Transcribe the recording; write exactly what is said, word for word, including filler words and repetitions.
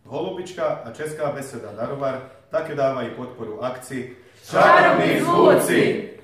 Holubička a Česká beseda Daruvar také dávají podporu akcii Čarovní zvúci.